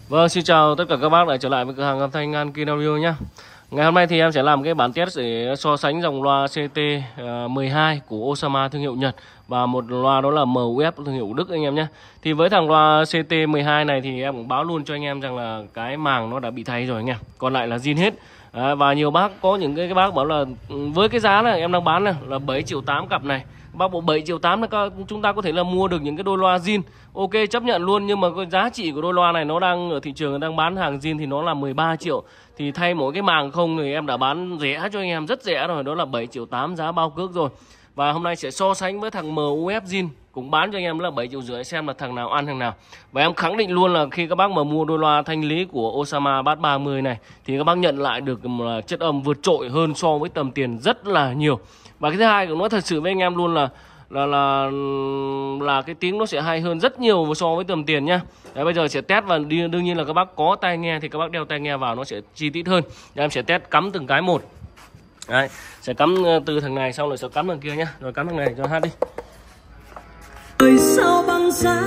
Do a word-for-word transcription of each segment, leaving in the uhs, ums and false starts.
Vâng, xin chào tất cả các bác đã trở lại với cửa hàng âm thanh An Kim Audio nhé. Ngày hôm nay thì em sẽ làm cái bản test để so sánh dòng loa C T mười hai của Osama thương hiệu Nhật và một loa đó là M U F thương hiệu Đức anh em nhé. Thì với thằng loa C T mười hai này thì em cũng báo luôn cho anh em rằng là cái màng nó đã bị thay rồi anh em, còn lại là zin hết. À, và nhiều bác có những cái, cái bác bảo là với cái giá này em đang bán này là bảy triệu tám cặp này, bác bộ bảy triệu tám là chúng ta có thể là mua được những cái đôi loa zin, ok chấp nhận luôn. Nhưng mà cái giá trị của đôi loa này nó đang ở thị trường đang bán hàng zin thì nó là mười ba triệu, thì thay mỗi cái màng không thì em đã bán rẻ cho anh em, rất rẻ rồi, đó là bảy triệu tám giá bao cước rồi. Và hôm nay sẽ so sánh với thằng M U F zin cũng bán cho anh em là bảy triệu rưỡi, xem là thằng nào ăn thằng nào. Và em khẳng định luôn là khi các bác mà mua đôi loa thanh lý của Osama Bass ba mươi này thì các bác nhận lại được chất âm vượt trội hơn so với tầm tiền rất là nhiều. Và cái thứ hai cũng nói thật sự với anh em luôn là là là là cái tiếng nó sẽ hay hơn rất nhiều so với tầm tiền nhá. Đấy, bây giờ sẽ test và đi, đương nhiên là các bác có tai nghe thì các bác đeo tai nghe vào nó sẽ chi tiết hơn. Để em sẽ test cắm từng cái một. Đấy, sẽ cắm từ thằng này xong rồi sẽ cắm thằng kia nhá. Rồi cắm thằng này cho hát đi. Người sao băng giá,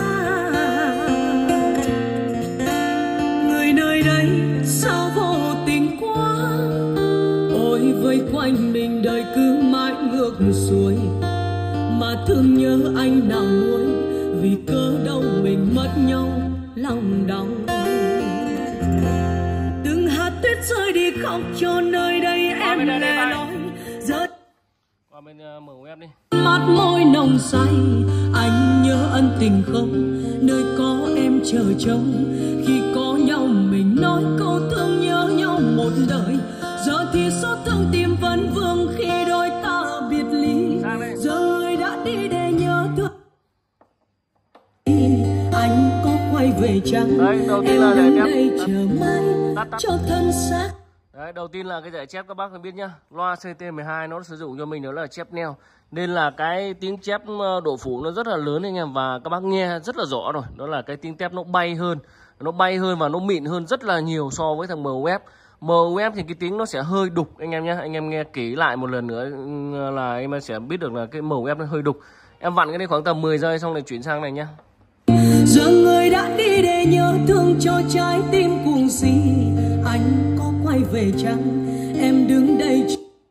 người nơi đây sao vô tình quá. Ôi vây quanh mình đời cứ mãi ngược xuôi, mà thương nhớ anh nào nuối, vì cớ đâu mình mất nhau lòng đau. Từng hạt tuyết rơi đi khóc cho nơi đây em lẻ loi rơi qua bên uh, M U F đi. mắt môi nồng say, anh nhớ ân tình không, nơi có em chờ trông. Khi có nhau mình nói câu thương nhớ nhau một đời, giờ thì xót thương tim vẫn vương khi đôi ta biệt ly. Giờ người đã đi để nhớ thương, anh có quay về chăng? Đấy, đầu tiên em là đứng để đây tắt, chờ mãi tắt, tắt. cho thân xác. Đấy, đầu tiên là cái giải chép các bác phải biết nhá. Loa C T mười hai nó sử dụng cho mình đó là chép neo, nên là cái tiếng chép độ phủ nó rất là lớn anh em, và các bác nghe rất là rõ rồi. Đó là cái tiếng tép nó bay hơn, nó bay hơn và nó mịn hơn rất là nhiều so với thằng M U F. M U F thì cái tiếng nó sẽ hơi đục anh em nhé. Anh em nghe kỹ lại một lần nữa là em sẽ biết được là cái M U F nó hơi đục. Em vặn cái này khoảng tầm mười giây xong rồi chuyển sang này nhá. Giờ người đã đi để nhớ thương cho trái tim cuồng si, anh có quay về chăng? Em đứng đây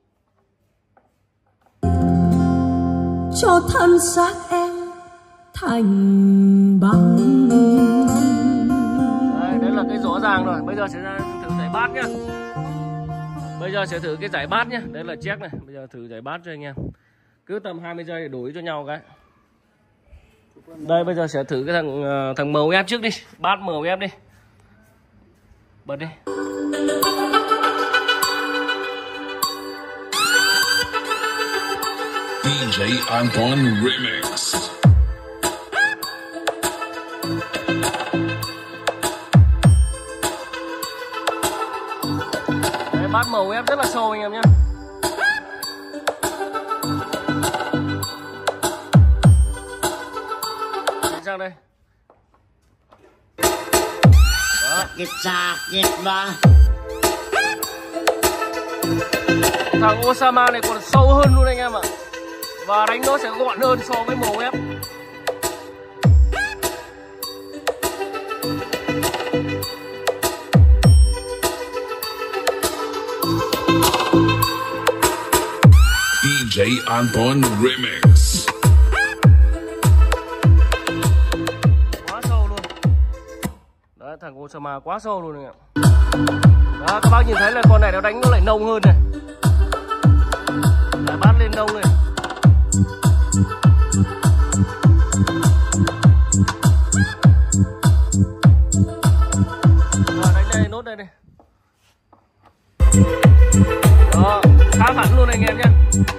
cho thân xác em thành băng. Đấy, đấy là cái rõ ràng rồi. Bây giờ sẽ ra thử giải bass nhá. Bây giờ sẽ thử cái giải bass nhá. Đấy là check này. Bây giờ thử giải bass cho anh em. Cứ tầm hai mươi giây để đổi cho nhau cái. Đây bây giờ sẽ thử cái thằng thằng M U F trước đi. Bass M U F đi. Bật đi. D J Anton Remix. Đấy, bass M U F rất là sâu anh em nhé. Chuyển sang đây. Đó. Thằng Osama này còn sâu hơn luôn anh em ạ. Và đánh nó sẽ gọn hơn so với M U F. D J Anton Remix. Quá sâu luôn. Đấy, thằng Osama quá sâu luôn anh em. Đó, các bác nhìn thấy là con này nó đánh nó lại nông hơn này. Lại bắt lên nông này. Rồi đánh đây, nốt đây này. Đó, khá hẳn luôn anh em nhé.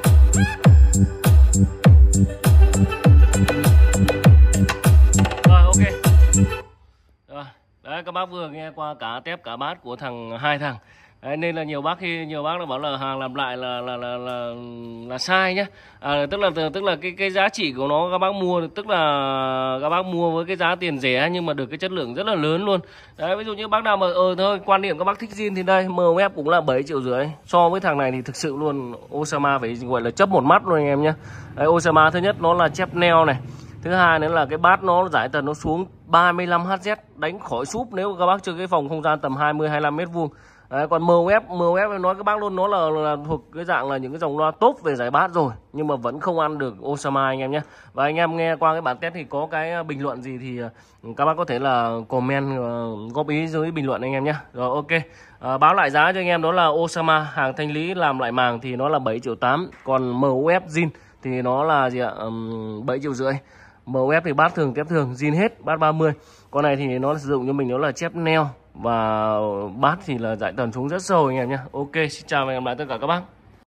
Rồi ok. Rồi, đấy các bác vừa nghe qua cả tép cả bát của thằng hai thằng. Đấy, nên là nhiều bác khi nhiều bác là bảo là hàng làm lại là là là là, là sai nhá. À, tức là tức là cái cái giá trị của nó các bác mua, tức là các bác mua với cái giá tiền rẻ nhưng mà được cái chất lượng rất là lớn luôn. Đấy, ví dụ như bác nào mà ờ thôi quan điểm các bác thích zin thì đây M U F cũng là bảy triệu rưỡi. So với thằng này thì thực sự luôn Osama phải gọi là chấp một mắt luôn anh em nhé. Đấy, Osama thứ nhất nó là chép neo này. Thứ hai nữa là cái bát nó giải tần nó xuống ba mươi lăm héc, đánh khỏi súp nếu các bác chơi cái phòng không gian tầm hai mươi hai mươi lăm mét vuông. Đấy, còn em ép em ép em nói các bác luôn, nó là, là thuộc cái dạng là những cái dòng loa top về giải bát rồi, nhưng mà vẫn không ăn được Osama anh em nhé. Và anh em nghe qua cái bản test thì có cái bình luận gì thì các bác có thể là comment uh, góp ý dưới bình luận anh em nhé. Rồi ok, uh, báo lại giá cho anh em đó là Osama hàng thanh lý làm lại màng thì nó là bảy triệu tám, còn em ép zin thì nó là gì ạ, um, bảy triệu rưỡi. em ép thì bát thường tép thường zin hết, bát ba mươi. Con này thì nó sử dụng cho mình đó là chép neo và bát thì là giải tần xuống rất sâu anh em nhé. Ok, xin chào và hẹn gặp lại tất cả các bác.